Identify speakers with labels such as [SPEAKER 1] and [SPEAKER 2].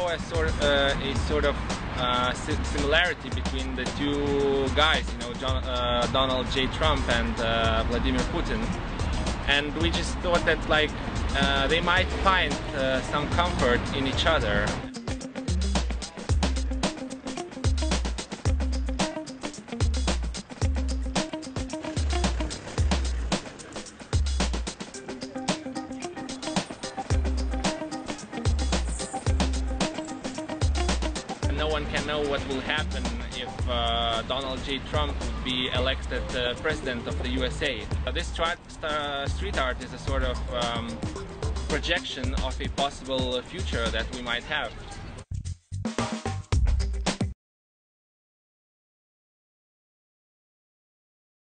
[SPEAKER 1] saw a sort of similarity between the two guys, you know, Donald J. Trump and Vladimir Putin, and we just thought that like they might find some comfort in each other. No one can know what will happen if Donald J. Trump would be elected president of the USA. This street art is a sort of projection of a possible future that we might have.